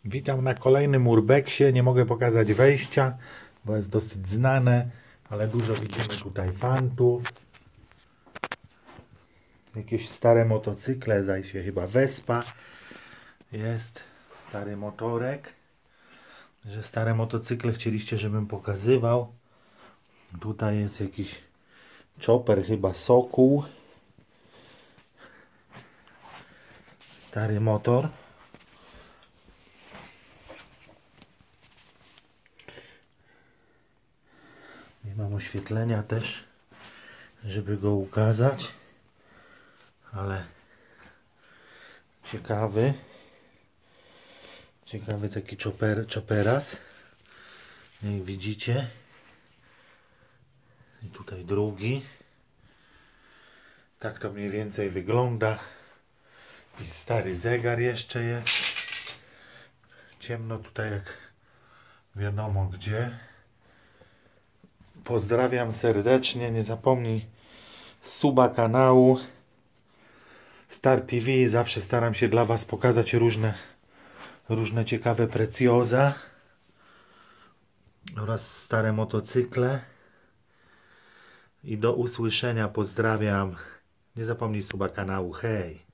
Witam na kolejnym urbexie. Nie mogę pokazać wejścia, bo jest dosyć znane, ale dużo widzimy tutaj fantów. Jakieś stare motocykle, zdaje się chyba Vespa. Jest stary motorek. Że stare motocykle chcieliście, żebym pokazywał. Tutaj jest jakiś chopper, chyba Sokół. Stary motor. Nie mam oświetlenia też, żeby go ukazać, ale ciekawy taki chopperas, jak widzicie. I tutaj drugi. Tak to mniej więcej wygląda. I stary zegar jeszcze jest. Ciemno tutaj jak wiadomo gdzie. Pozdrawiam serdecznie. Nie zapomnij suba kanału Star TV. Zawsze staram się dla Was pokazać różne ciekawe precjoza oraz stare motocykle. I do usłyszenia. Pozdrawiam. Nie zapomnij suba kanału. Hej!